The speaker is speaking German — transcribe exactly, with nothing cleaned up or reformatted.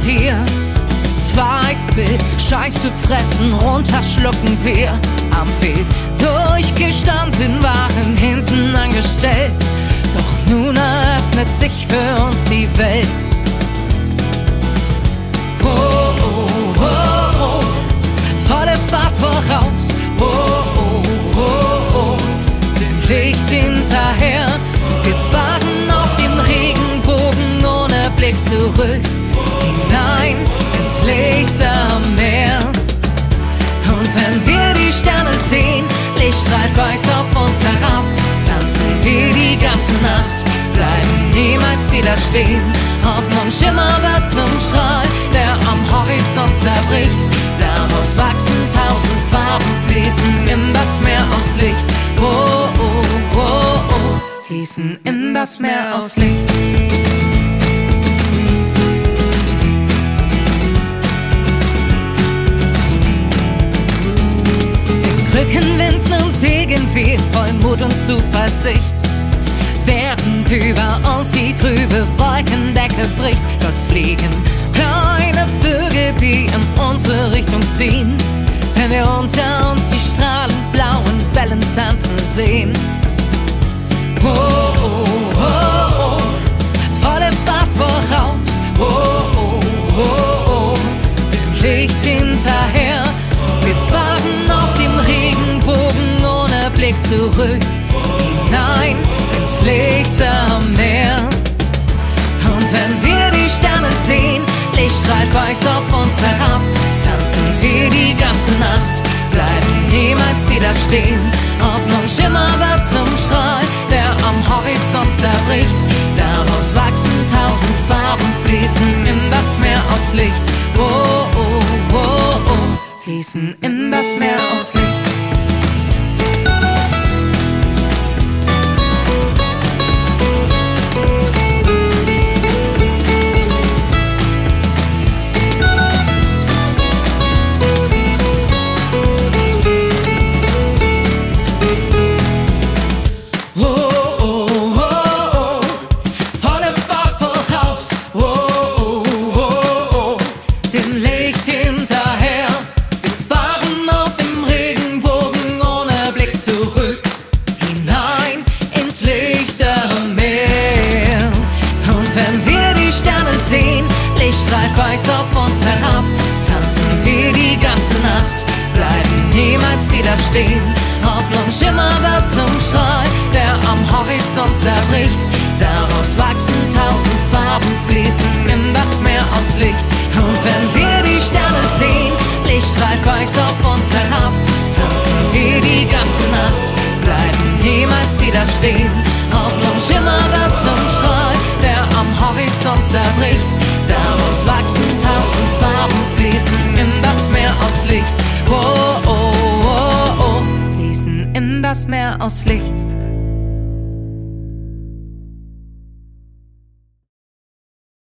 dir. Zweifel, Scheiße fressen, runterschlucken wir. Am Weg durchgestanden, waren hinten angestellt. Doch nun eröffnet sich für uns die Welt. Oh, oh, oh, oh, volle Fahrt voraus. Oh, oh, oh, oh, dem Licht hinterher. Wir fahren auf dem Regenbogen ohne Blick zurück. Hinein ins Lichtermeer. Und wenn wir die Sterne sehen, Licht strahlt weiß auf uns herab, tanzen wir die ganze Nacht, bleiben niemals wieder stehen. Hoffnung Schimmer wird zum Strahl, der am Horizont zerbricht. Daraus wachsen tausend Farben, fließen in das Meer aus Licht. Oh, oh, oh, oh, fließen in das Meer aus Licht. Rückenwind und segeln wir voll Mut und Zuversicht, während über uns die trübe Wolkendecke bricht. Dort fliegen kleine Vögel, die in unsere Richtung ziehen, wenn wir unter uns die strahlend blauen Wellen tanzen sehen. Oh, oh, oh, oh, volle Fahrt voraus. Oh, oh, oh, oh, dem Licht hinterher. Wir fahren auf dem Regenbogen ohne Blick zurück, hinein ins Lichtermeer. Und wenn wir die Sterne sehen, Licht strahlt weiß auf uns herab, tanzen wir die ganze Nacht, bleiben niemals wieder stehen. Hoffnung Schimmer wird zum Strahl, der am Horizont zerbricht. Daraus wachsen tausend Farben, fließen in das Meer aus Licht. Oh, oh, oh, oh, fließen in das Meer aus Licht. Zurück, hinein ins Lichtermeer. Und wenn wir die Sterne sehen, Licht strahlt weiß auf uns herab, tanzen wir die ganze Nacht, bleiben niemals wieder stehen. Hoffnung Schimmer wird zum Strahl, der am Horizont zerbricht. Daraus wachsen tausend Farben, fließen in das Meer aus Licht. Und wenn wir die Sterne sehen, Licht strahlt weiß auf uns herab, tanzen wir die ganze Nacht, bleiben niemals wieder stehen. Hoffnung Schimmer wird zum Strahl, der am Horizont zerbricht. Daraus wachsen tausend Farben, fließen in das Meer aus Licht. Oh, oh, oh, oh, fließen in das Meer aus Licht.